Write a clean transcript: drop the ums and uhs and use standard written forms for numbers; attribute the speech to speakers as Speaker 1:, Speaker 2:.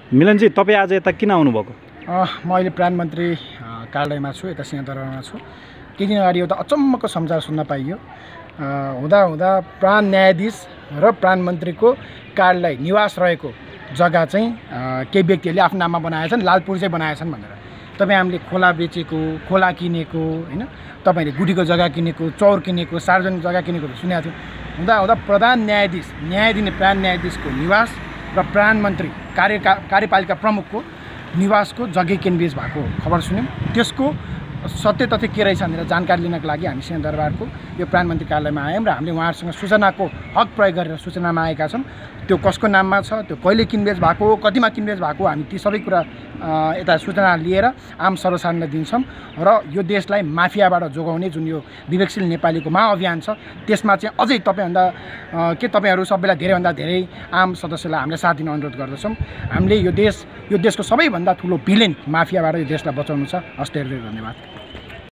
Speaker 1: मिलनजी, तपाईँ आज यता किन आउनुभएको?
Speaker 2: म अहिले प्रधानमन्त्री कार्यालयमा छु, यता सिंहदरबारमा छु। केही दिन अगाडि एउटा अचम्मको समाचार सुन्न पाइयो। हुँदा प्रधान न्यायाधीश र प्रधानमन्त्रीको कार्यालय निवास रहेको जग्गा चाहिँ केही व्यक्तिहरूले आफ्नो नाममा बनाएछन्, लालपुर चाहिँ बनाएछन् भनेर। तपाईँ हामीले खोला बेचेको, खोला किनेको, होइन, तपाईँले गुडीको जग्गा किनेको, चौर किनेको, सार्वजनिक जग्गा किनेको सुनेको थियो। हुँदा प्रधान न्यायाधीश, न्याय दिने प्रधान न्यायाधीशको निवास र प्रधानमन्त्री कार्यपालिका प्रमुखको निवासको जग्गा किनबेच भएको खबर सुन्यौँ। त्यसको सत्य तथ्य के रहेछ भनेर जानकारी लिनको लागि हामी सिंहदरबारको यो प्रधानमन्त्री कार्यालयमा आयौँ र हामीले उहाँहरूसँग सूचनाको हक प्रयोग गरेर सूचना मागेका छौँ। त्यो कसको नाममा छ, त्यो कहिले किनबेच भएको हो, कतिमा किनबेच भएको हो, हामी ती सबै कुरा यता सूचना लिएर आम सर्वसाधारणलाई दिन्छौँ र यो देशलाई माफियाबाट जोगाउने जुन यो विवेकशील नेपालीको महाअभियान छ त्यसमा चाहिँ अझै तपाईँहरू सबैलाई धेरैभन्दा धेरै आम सदस्यलाई हामीले साथ दिन अनुरोध गर्दछौँ। हामीले यो देशको सबैभन्दा ठुलो भिलेन माफियाबाट यो देशलाई बचाउनु छ। हस्, धेरै धेरै धन्यवाद।